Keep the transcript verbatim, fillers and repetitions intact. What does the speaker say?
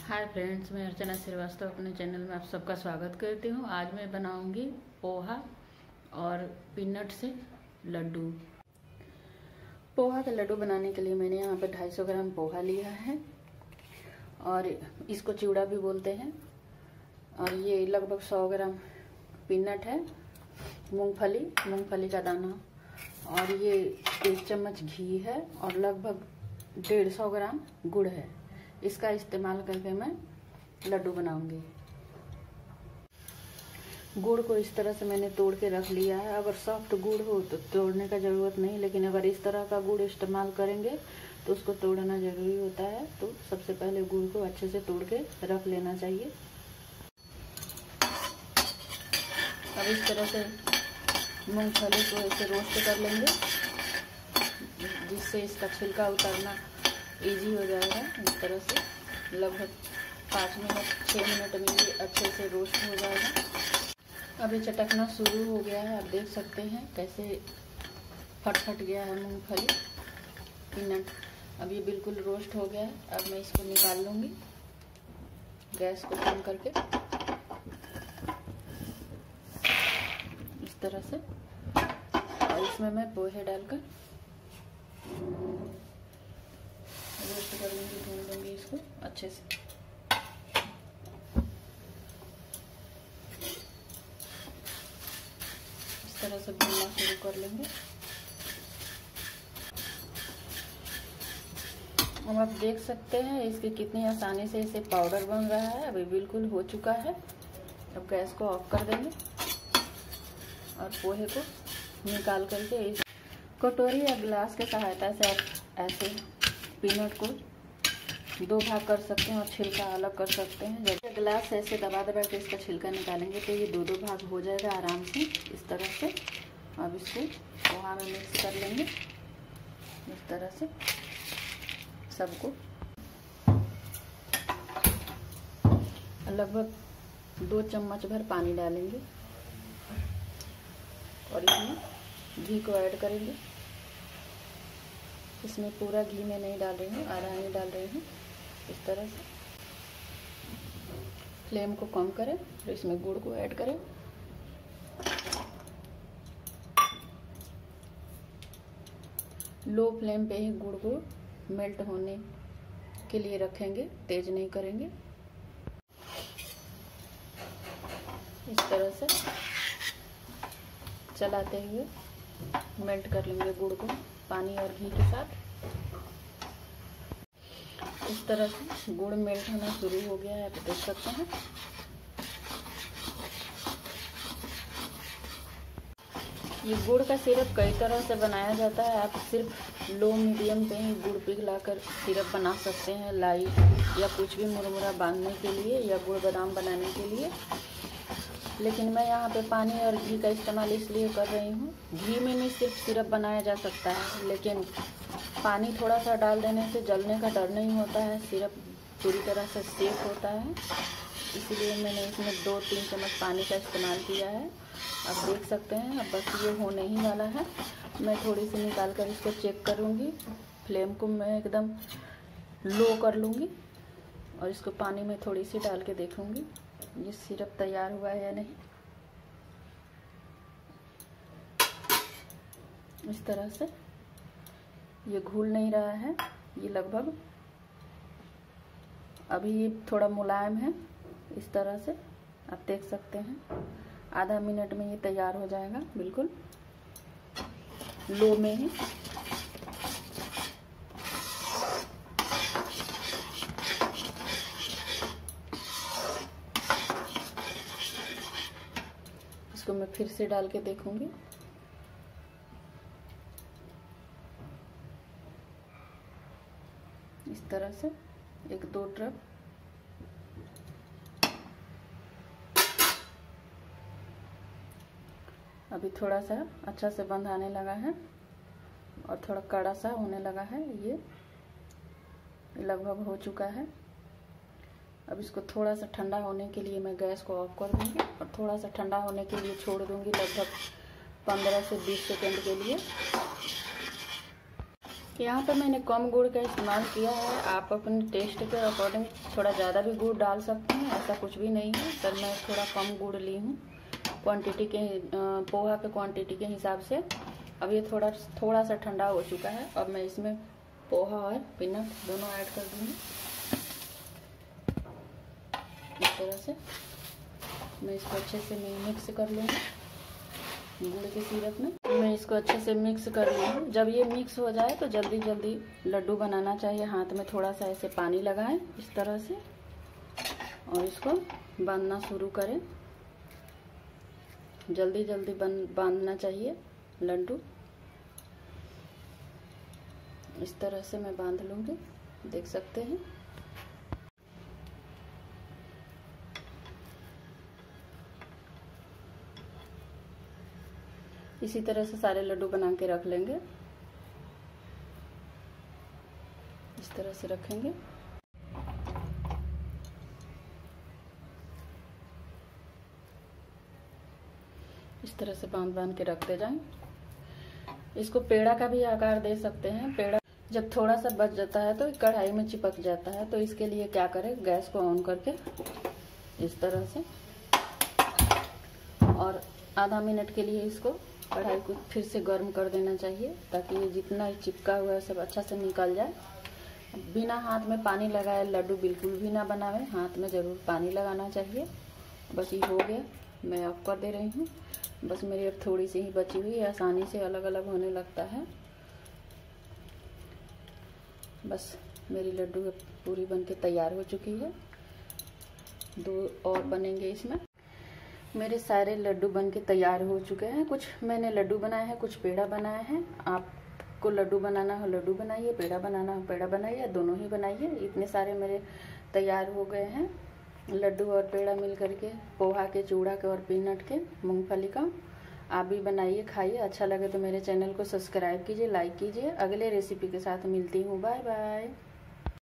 Hi friends, मैं अर्चना श्रीवास्तव अपने channel में आप सबका स्वागत करती हूँ। आज मैं बनाऊंगी पोहा और पीनट से लड्डू। पोहा का लड्डू बनाने के लिए मैंने यहाँ पे दो सौ पचास ग्राम पोहा लिया है और इसको चिवड़ा भी बोलते हैं। और ये लगभग सौ ग्राम पीनट है, मूंगफली मूंगफली का दाना, और ये एक चम्मच घी है और लगभग डेढ़ सौ ग्राम गुड़ है। इसका इस्तेमाल करके मैं लड्डू बनाऊंगी। गुड़ को इस तरह से मैंने तोड़ के रख लिया है। अगर सॉफ्ट गुड़ हो तो तोड़ने का ज़रूरत नहीं, लेकिन अगर इस तरह का गुड़ इस्तेमाल करेंगे तो उसको तोड़ना ज़रूरी होता है। तो सबसे पहले गुड़ को अच्छे से तोड़ के रख लेना चाहिए। अब इस तरह से मूंगफली को ऐसे रोस्ट कर लेंगे, जिससे इसका छिलका उतारना इजी हो जाएगा। इस तरह से लगभग पाँच मिनट छः मिनट में ये अच्छे से रोस्ट हो जाएगा। अब ये चटकना शुरू हो गया है, आप देख सकते हैं कैसे फट फट गया है मूंगफली पीनट। अब ये बिल्कुल रोस्ट हो गया है। अब मैं इसको निकाल लूँगी गैस को कम करके, इस तरह से। और इसमें मैं पोहे डालकर रोस्ट कर लूँगी, भून लूँगी इसको अच्छे से। इस तरह से भूनना शुरू कर लेंगे। अब आप देख सकते हैं इसकी कितनी आसानी से इसे पाउडर बन रहा है। अभी बिल्कुल हो चुका है। अब गैस को ऑफ कर देंगे और पोहे को निकाल करके इस कटोरी या गिलास की सहायता से आप ऐसे पीनट को दो भाग कर सकते हैं और छिलका अलग कर सकते हैं। जब गिलास से ऐसे दबा दबा के इसका छिलका निकालेंगे तो ये दो दो भाग हो जाएगा आराम से, इस तरह से। अब इसको पोहा में मिक्स कर लेंगे इस तरह से सबको। लगभग दो चम्मच भर पानी डालेंगे और इसमें घी को ऐड करेंगे। इसमें पूरा घी में नहीं डाल रही हूँ, आधा नहीं डाल रही हूँ। इस तरह से फ्लेम को कम करें और इसमें गुड़ को ऐड करें। लो फ्लेम पे ही गुड़ को मेल्ट होने के लिए रखेंगे, तेज नहीं करेंगे। इस तरह से चलाते हुए मेल्ट कर लेंगे गुड़ को पानी और घी के साथ। इस तरह से गुड़ मेल्ट होना शुरू हो गया है, आप देख सकते हैं। ये गुड़ का सिरप कई तरह से बनाया जाता है। आप सिर्फ लो मीडियम पे ही गुड़ पिघलाकर सिरप बना सकते हैं, लाई या कुछ भी मुरमुरा बांधने के लिए या गुड़ बादाम बनाने के लिए। लेकिन मैं यहाँ पे पानी और घी का इस्तेमाल इसलिए कर रही हूँ। घी में भी सिर्फ सिरप बनाया जा सकता है, लेकिन पानी थोड़ा सा डाल देने से जलने का डर नहीं होता है, सिरप पूरी तरह से सेफ होता है। इसलिए मैंने इसमें दो तीन चम्मच पानी का इस्तेमाल किया है। आप देख सकते हैं। अब बस ये होने ही वाला है। मैं थोड़ी सी निकाल कर इसको चेक करूँगी। फ्लेम को मैं एकदम लो कर लूँगी और इसको पानी में थोड़ी सी डाल के देखूँगी ये सिरप तैयार हुआ है या नहीं। इस तरह से ये घुल नहीं रहा है, ये लगभग अभी ये थोड़ा मुलायम है। इस तरह से आप देख सकते हैं। आधा मिनट में ये तैयार हो जाएगा, बिल्कुल लो में ही। इसको मैं फिर से डाल के देखूंगी। इस तरह से एक दो ट्रक। अभी थोड़ा सा अच्छा से बंद आने लगा है और थोड़ा कड़ा सा होने लगा है। ये लगभग हो चुका है। अब इसको थोड़ा सा ठंडा होने के लिए मैं गैस को ऑफ कर दूंगी और थोड़ा सा ठंडा होने के लिए छोड़ दूंगी, लगभग पंद्रह से बीस सेकंड के लिए। यहाँ पे मैंने कम गुड़ का इस्तेमाल किया है। आप अपने टेस्ट के अकॉर्डिंग थोड़ा ज़्यादा भी गुड़ डाल सकते हैं, ऐसा कुछ भी नहीं है। पर मैं थोड़ा कम गुड़ ली हूँ क्वांटिटी के, पोहा के क्वांटिटी के हिसाब से। अब ये थोड़ा थोड़ा सा ठंडा हो चुका है। अब मैं इसमें पोहा और पीनट दोनों ऐड कर दूँगी। इस तरह से मैं इसको अच्छे से मिक्स कर लूँगी गुड़ के सिरप में। मैं इसको अच्छे से मिक्स कर लूँगी। जब ये मिक्स हो जाए तो जल्दी जल्दी लड्डू बनाना चाहिए। हाथ में थोड़ा सा ऐसे पानी लगाएं इस तरह से और इसको बांधना शुरू करें। जल्दी जल्दी बन बांधना चाहिए लड्डू। इस तरह से मैं बांध लूँगी, देख सकते हैं। इसी तरह से सारे लड्डू बना के रख लेंगे। इस तरह से रखेंगे। इस तरह से बांध बांध के रखते जाएं। इसको पेड़ा का भी आकार दे सकते हैं। पेड़ा जब थोड़ा सा बच जाता है तो कढ़ाई में चिपक जाता है, तो इसके लिए क्या करें, गैस को ऑन करके इस तरह से और आधा मिनट के लिए इसको कढ़ाई को फिर से गर्म कर देना चाहिए, ताकि ये जितना चिपका हुआ है सब अच्छा से निकल जाए। बिना हाथ में पानी लगाए लड्डू बिल्कुल भी ना बनावे, हाथ में ज़रूर पानी लगाना चाहिए। बस ये हो गया, मैं ऑफ कर दे रही हूँ। बस मेरी अब थोड़ी सी ही बची हुई है, आसानी से अलग अलग होने लगता है। बस मेरी लड्डू पूरी बनके तैयार हो चुकी है। दो और बनेंगे इसमें। मेरे सारे लड्डू बनके तैयार हो चुके हैं। कुछ मैंने लड्डू बनाए हैं, कुछ पेड़ा बनाए हैं। आपको लड्डू बनाना हो लड्डू बनाइए, पेड़ा बनाना हो पेड़ा बनाइए, दोनों ही बनाइए। इतने सारे मेरे तैयार हो गए हैं लड्डू और पेड़ा मिल करके, पोहा के, चूड़ा के और पीनट के, मूंगफली का। आप भी बनाइए, खाइए। अच्छा लगे तो मेरे चैनल को सब्सक्राइब कीजिए, लाइक कीजिए। अगले रेसिपी के साथ मिलती हूँ। Bye bye.